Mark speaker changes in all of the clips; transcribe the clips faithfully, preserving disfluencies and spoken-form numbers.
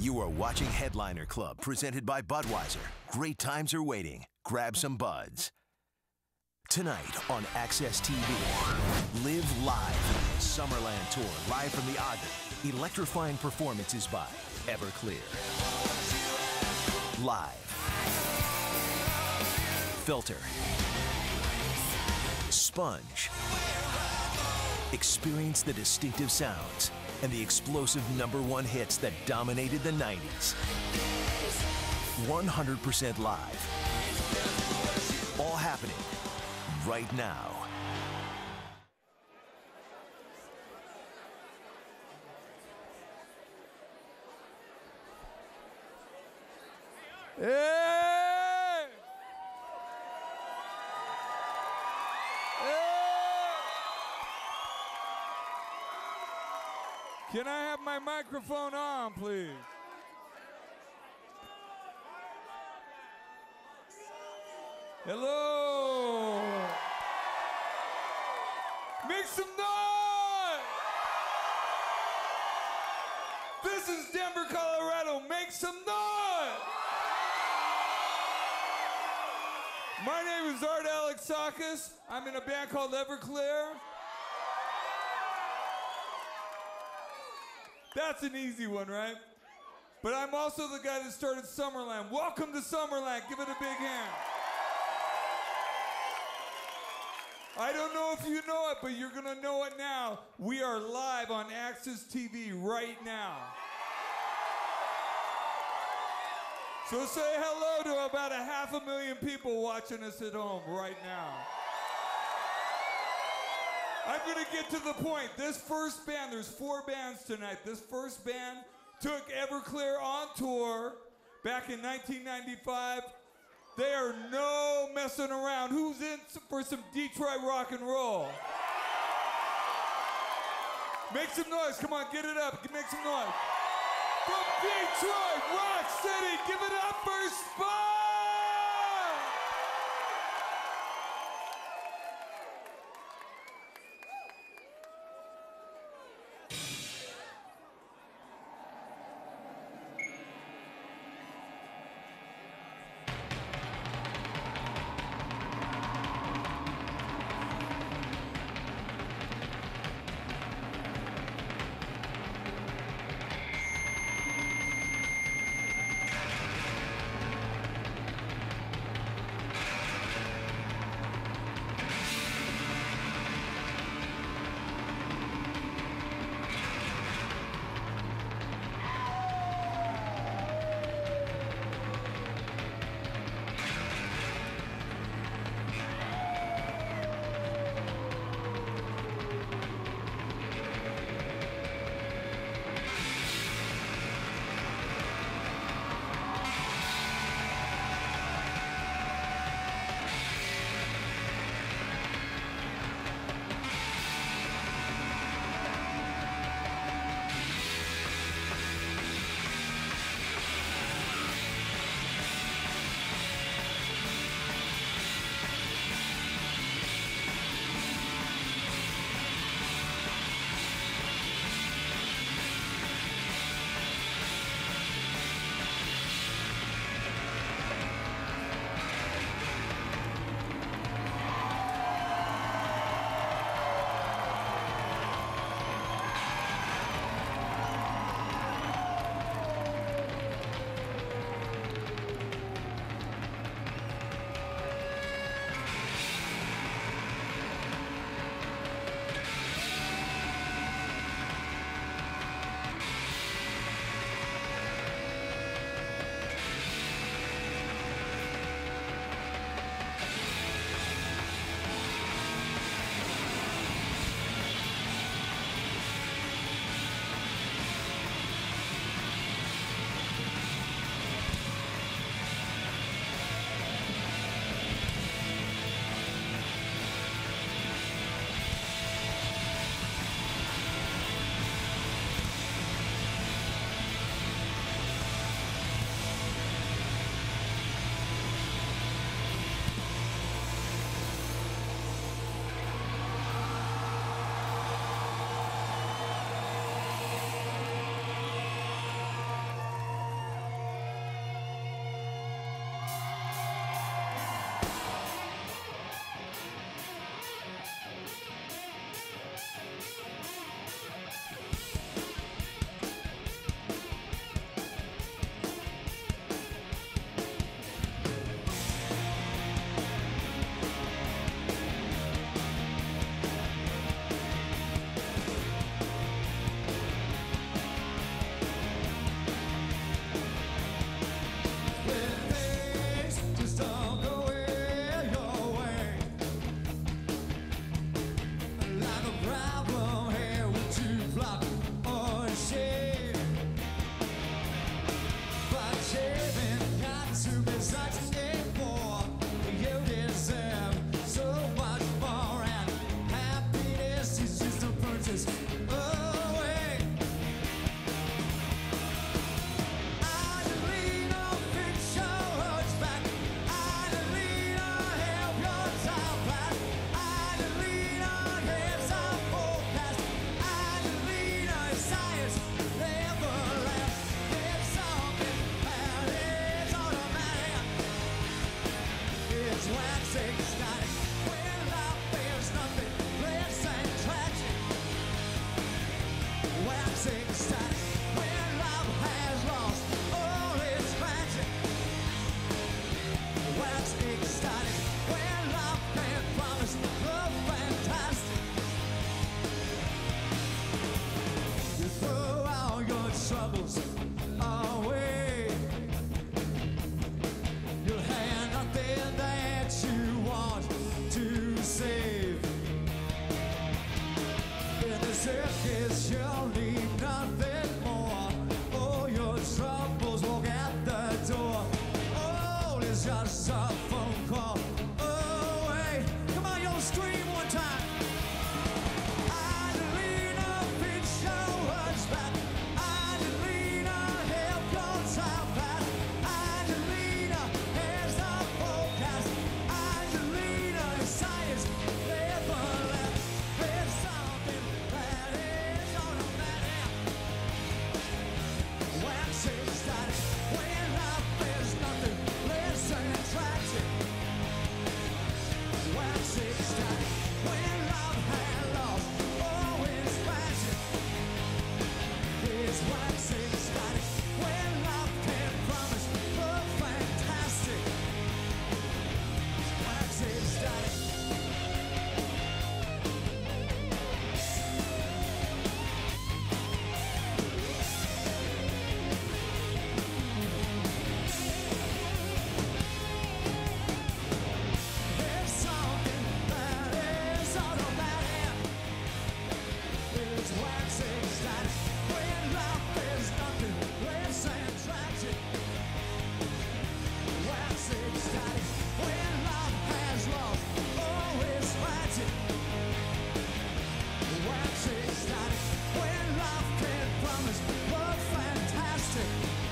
Speaker 1: You are watching Headliner Club, presented by Budweiser. Great times are waiting. Grab some buds. Tonight on Access T V, Live Live, Summerland Tour, live from the Ogden. Electrifying performances by Everclear. Live. Filter. Sponge. Experience the distinctive sounds and the explosive number one hits that dominated the nineties. one hundred percent live. All happening right now.
Speaker 2: Hey! Hey! Can I have my microphone on, please? Hello! Make some noise! This is Denver, Colorado. Make some noise! My name is Art Alexakis. I'm in a band called Everclear. That's an easy one, right? But I'm also the guy that started Summerland. Welcome to Summerland. Give it a big hand. I don't know if you know it, but you're going to know it now. We are live on Access T V right now. So say hello to about a half a million people watching us at home right now. I'm going to get to the point. This first band, there's four bands tonight. This first band took Everclear on tour back in nineteen ninety-five. They are no messing around. Who's in for some Detroit rock and roll? Make some noise. Come on, get it up. Make some noise. From Detroit, Rock City, give it up for Spud!
Speaker 3: troubles away. You'll have nothing that you want to save. In the circus, you'll need nothing more. All your troubles walk out the door. Oh, it's just a phone call away. Come on, y'all scream one time. Adelina, fix your words back. Adelina, help your time pass. Adelina, here's the forecast. Adelina, science never left. There's something that is automatic. Waxing static when life is nothing less than tragic. Waxing static when love had lost all its magic. It's waxing static when love can promise the fantastic. Waxing static. There's something that is automatic. It's waxing static when life is nothing less than tragic. Waxing static when love has lost all its magic. Waxing static when love can promise the fantastic.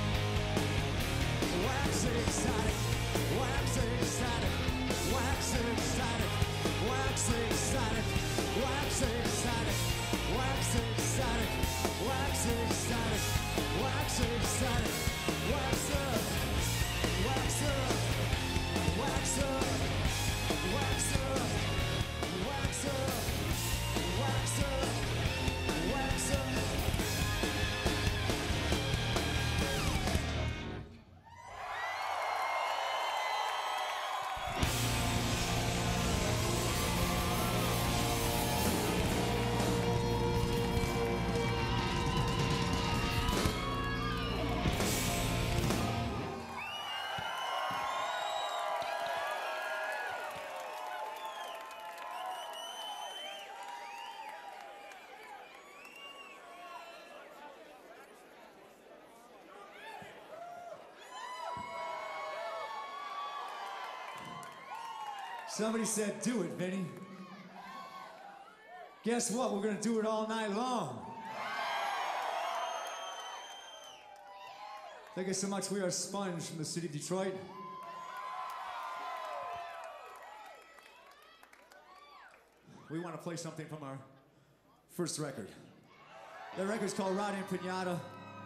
Speaker 3: Waxing static, waxing static, waxing static, waxing static, waxing static, waxing static, waxing static, waxing static, wax up, wax up, wax up, wax up, wax up, wax up, wax up. Somebody said, do it, Vinny. Guess what? We're gonna do it all night long. Thank you so much. We are Sponge from the city of Detroit. We want to play something from our first record. That record's called Riding Pinata.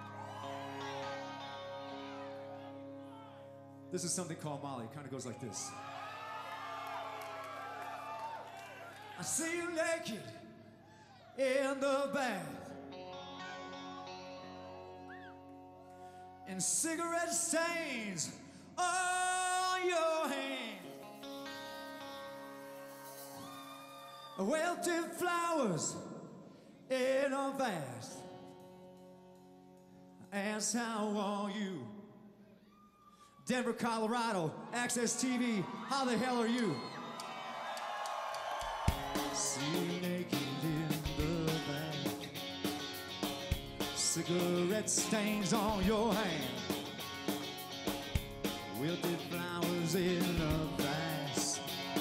Speaker 3: This is something called Molly. It kind of goes like this. I see you naked in the bath, and cigarette stains on your hand, wilted flowers in a vase. Ask how are you? Denver, Colorado, Access T V, how the hell are you? See you naked in the bath, cigarette stains on your hand, wilted flowers in a vase.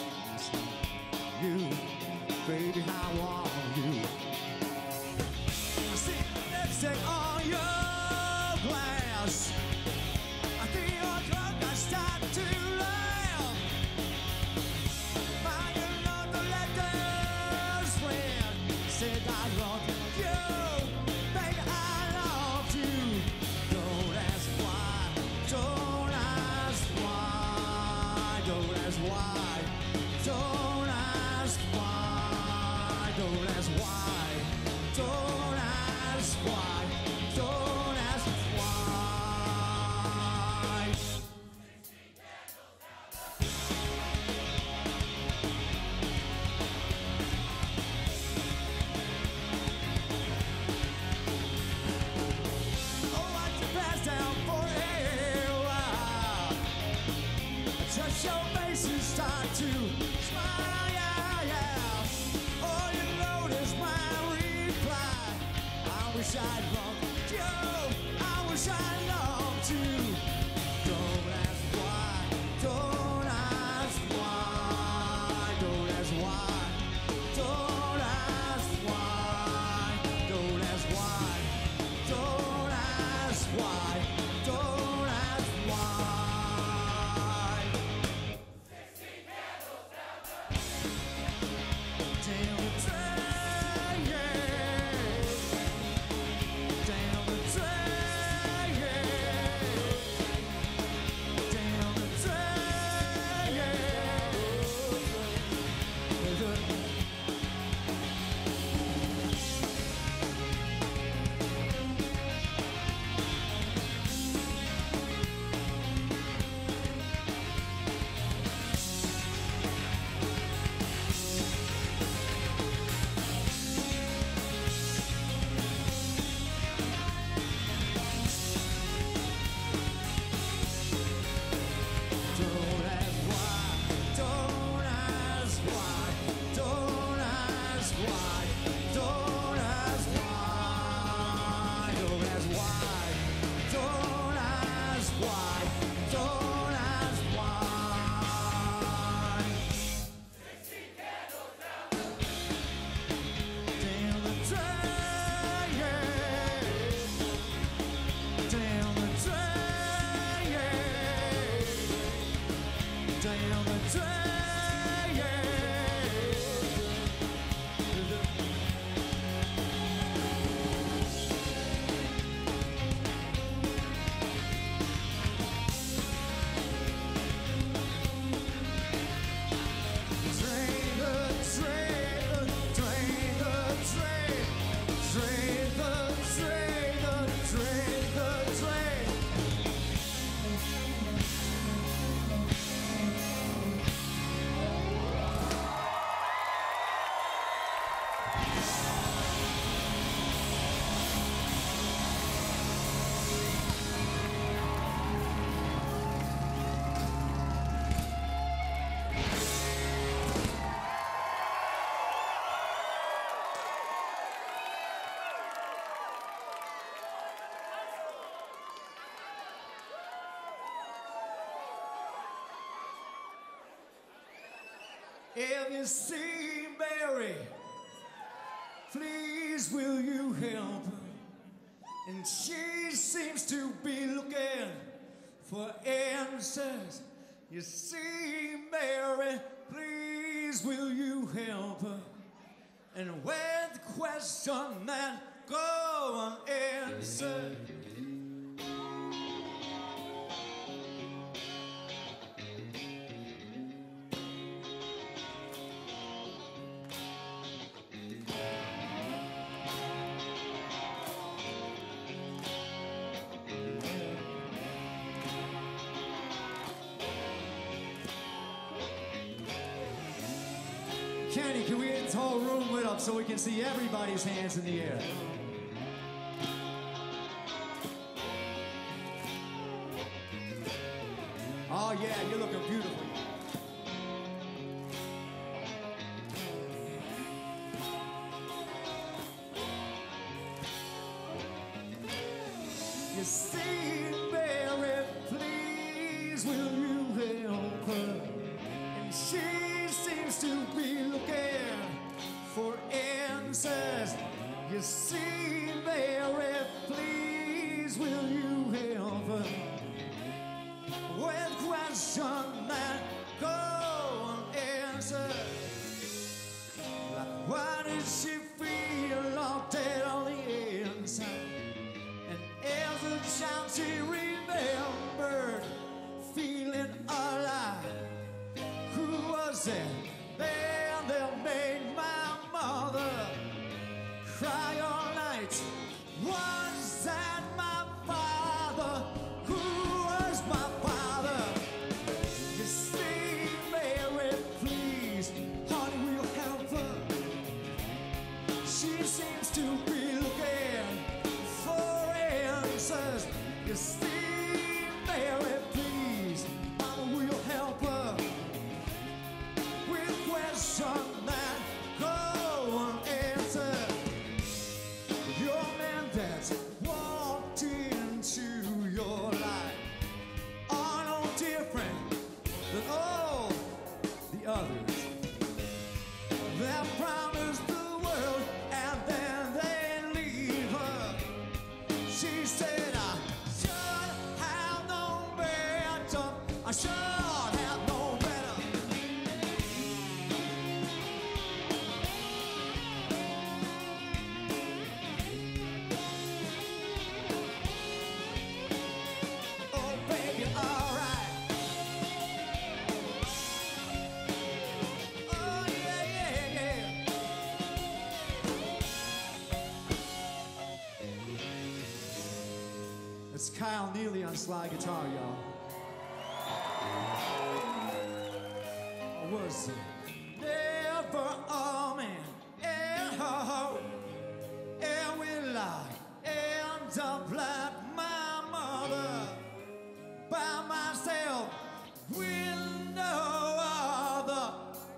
Speaker 3: You, baby, how are you? I see the lipstick on your glass. I think you're drunk, I start to laugh. Find another letters when said I love you, baby, I love you. Don't ask why, don't ask why, don't ask why, don't ask why, don't you start to smile, yeah, yeah. Oh, you notice my reply. I wish I'd loved you. I wish I loved you. Don't ask why. Don't ask why. Don't ask why. Don't ask why. Don't ask why. Don't ask why. Don't ask why. Sixteen candles down the down the train, yeah. Down the train, yeah. Down the train, yeah. Don't ask why, don't ask why, don't ask why, don't ask why, don't ask why, don't ask why, don't ask why. Sixteen candles down the train, yeah. Down the train, yeah. Down the train, yeah. Train the train, the train, the train, train the train, the train, the train. If you see Mary, please will you help her? And she seems to be looking for answers. You see Mary, please will you help her? And when the question then go unanswered. Kenny, can we get this whole room lit up so we can see everybody's hands in the air? Oh yeah, you're looking beautiful. You see, Mary, please will you help her? And she seems to be looking for answers. You see, Mary, please will you help her? With questions that go unanswered. Like, why does she feel all dead on the inside? And as a child she remembered feeling alive. Who was it then that made my mother cry all night? Was that my father? Who was my father? You see, Mary, please, honey, will you help her? She seems to be looking for answers. You see, Mary, please, honey, will you help her? It's Kyle Neely on slide guitar, y'all. Was never a man, and oh, and will I end up like my mother by myself with no other.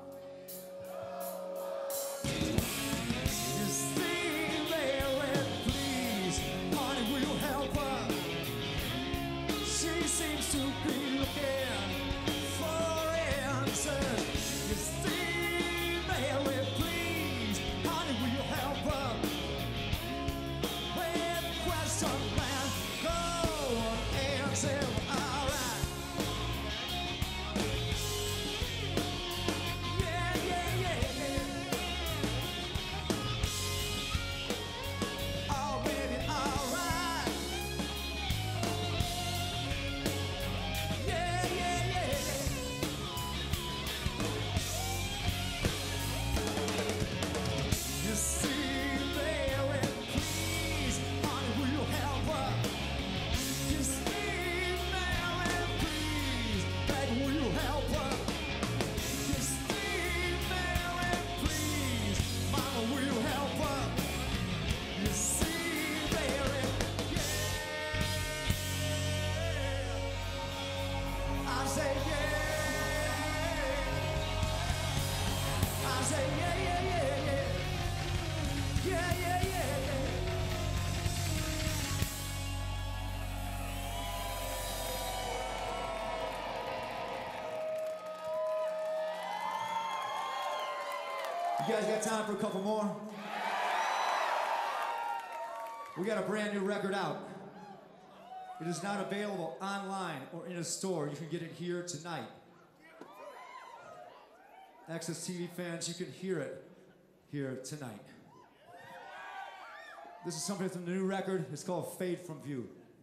Speaker 3: You stay there and please, honey, will you help her? She seems to be looking for answers. You stay there and please, honey, will you help her? When question man, go and answer. You guys got time for a couple more? We got a brand new record out. It is not available online or in a store. You can get it here tonight. Access T V fans, you can hear it here tonight. This is something from the new record. It's called Fade from View.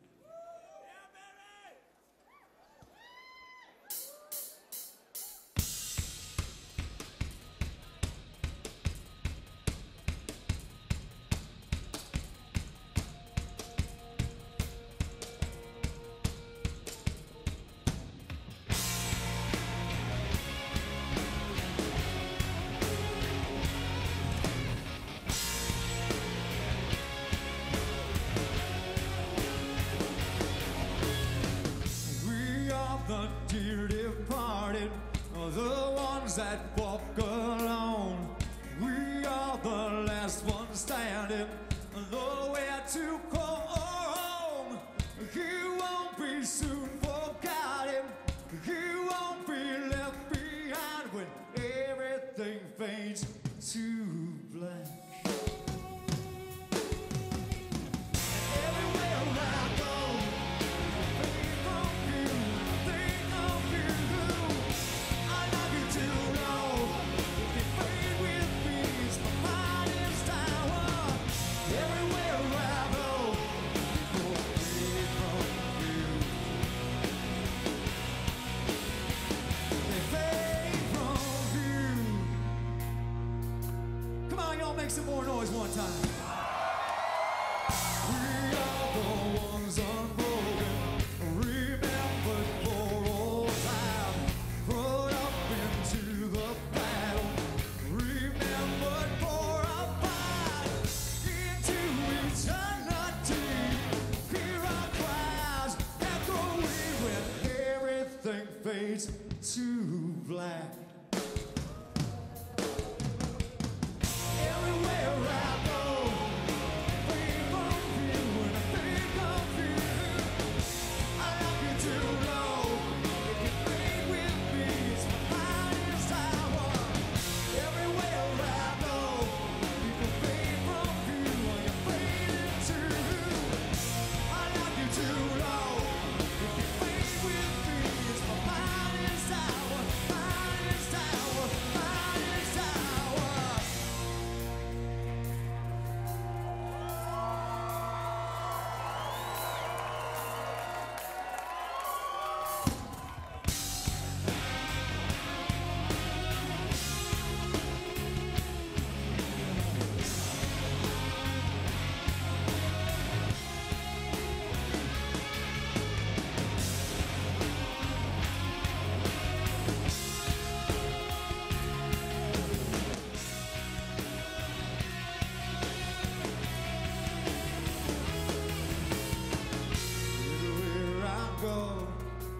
Speaker 3: The dear departed, the ones that walk alone. We are the last ones standing, the way to go home. He won't be soon forgotten, he won't be left behind when everything fades to black. Make some more noise one time. We are the ones unbroken, remembered for all time, brought up into the battle, remembered for a fight, into eternity. Hear our cries echoing when everything fades to black. Everywhere I go,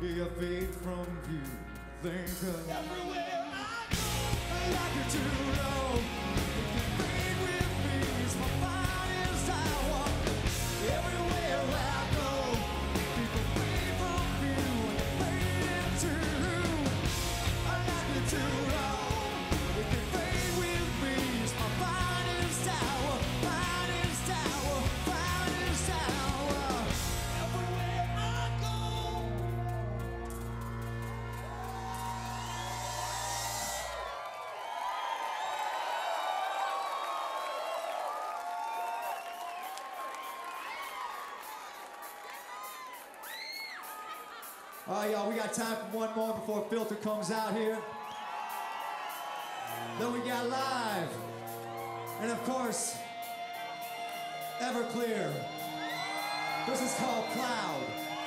Speaker 3: be a fade from you. Think of everywhere I go, I like it too low. You can fade with me, it's my finest hour. Everywhere I go, people fade from you and fade into you. I like it too low. You can fade with me, it's my finest hour, finest hour, finest hour. Everywhere I go. All right, y'all, we got time for one more before Filter comes out here. Then we got live. And of course, Everclear. This is called Cloud.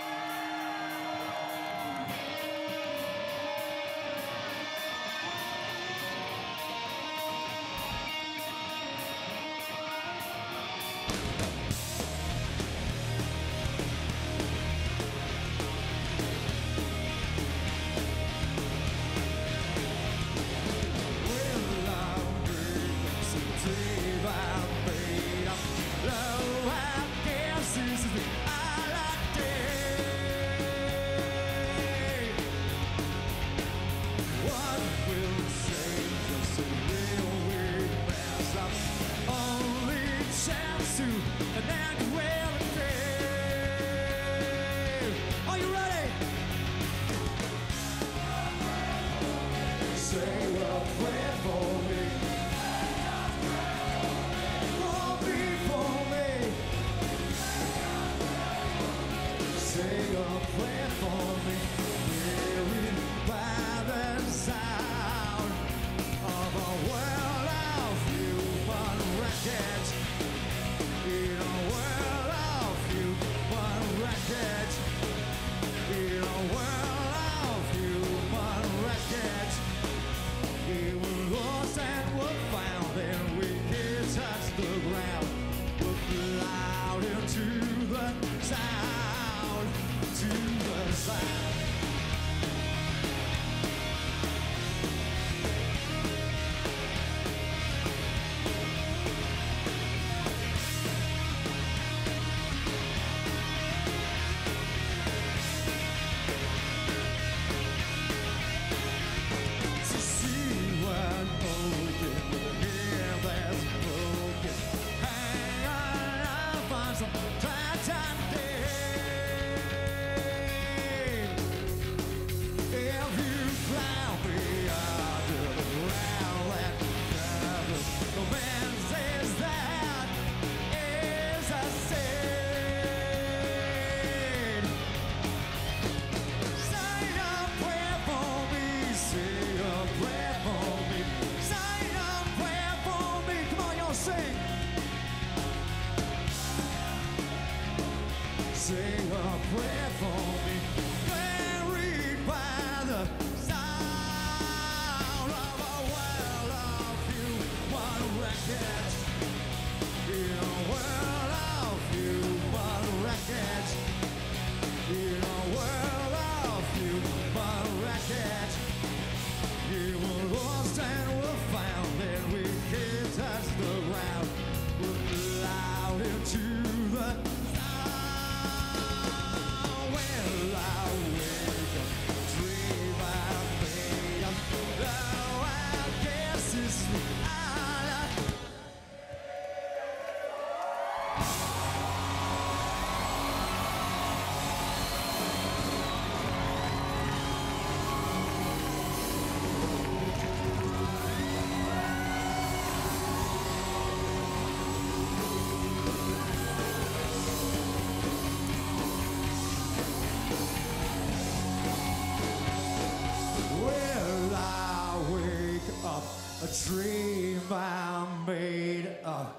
Speaker 3: Dream I made up.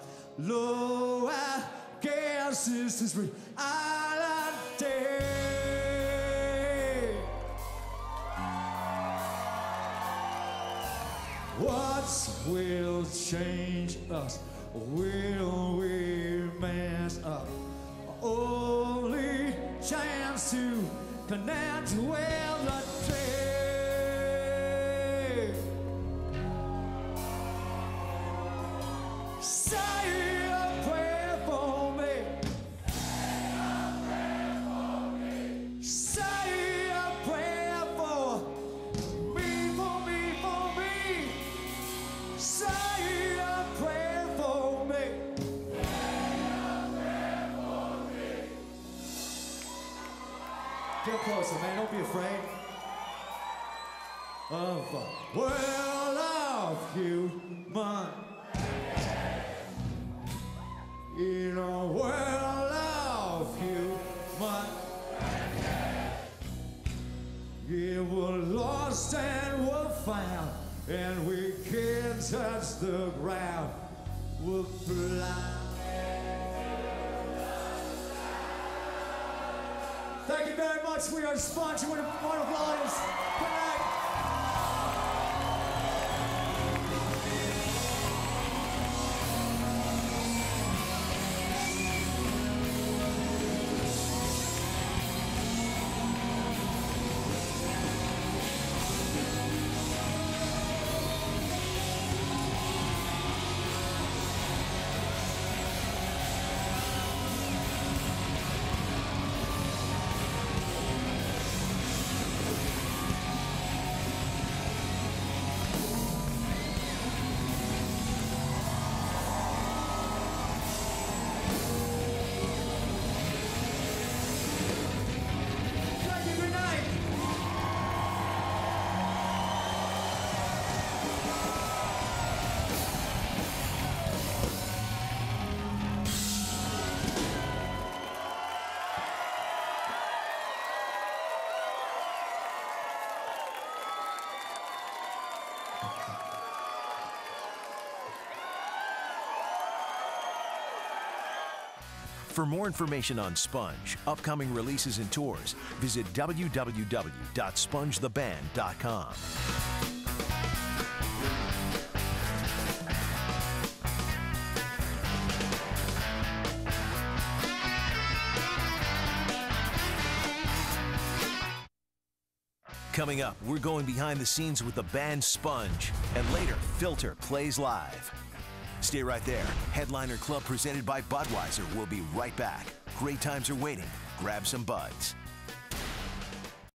Speaker 3: Low, I guess this is reality. What will change us? Will we mess up? Only chance to can end with a day. Say a prayer for me. Say a prayer for me, for me, for me. Say a prayer for me. Get closer, man. Don't be afraid. Of a world of human. In a world of human. Yeah, we're lost and we're found, and we can't touch the ground. We're blind. Thank you very much. We are Sponge. We're a wonderful audience. Good night.
Speaker 1: For more information on Sponge, upcoming releases and tours, visit w w w dot sponge the band dot com. Coming up, we're going behind the scenes with the band Sponge, and later, Filter plays live. Stay right there. Headliner Club presented by Budweiser will be right back. Great times are waiting. Grab some buds.